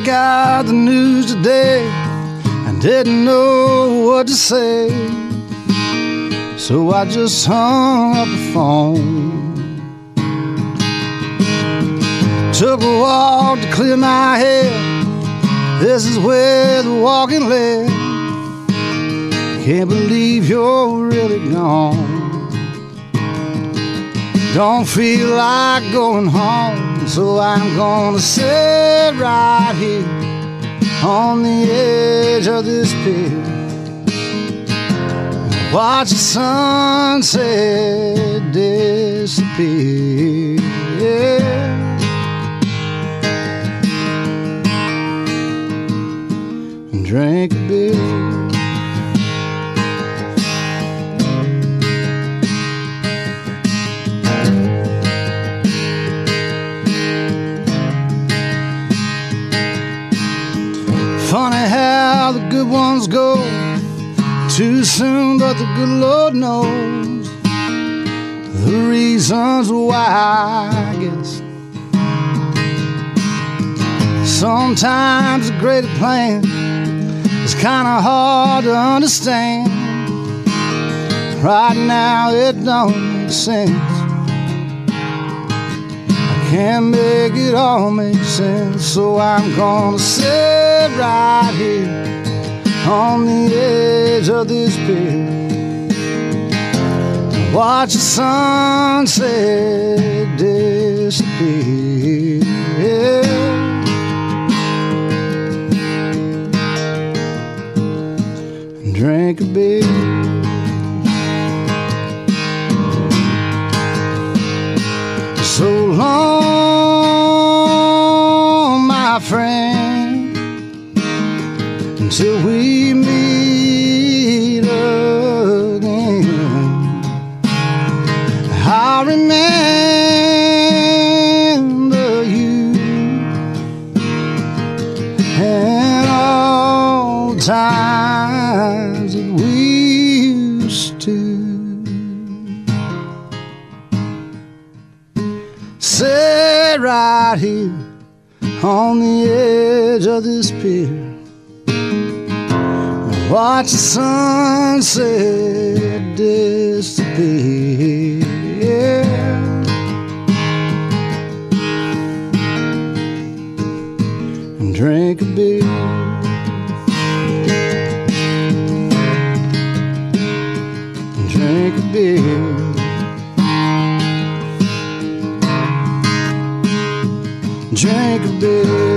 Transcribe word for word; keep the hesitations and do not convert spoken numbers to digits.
got the news today. I didn't know what to say, so I just hung up the phone. Took a walk to clear my head. This is where the walking led. Can't believe you're really gone. Don't feel like going home, so I'm gonna sit right here on the edge of this pier, watch the sunset disappear. Yeah. And drink a beer. Funny how the good ones go too soon, but the good Lord knows the reasons why, I guess. Sometimes a greater plan is kinda hard to understand. Right now it don't make sense. Can't make it all make sense, so I'm gonna sit right here on the edge of this pier and watch the sunset disappear. Yeah. And drink a beer. So long, my friend, until we meet again. I'll remember you and all the times that we used to. Sit right here on the edge of this pier and watch the sunset disappear. Yeah. And drink a beer. And drink a beer. Drink a beer.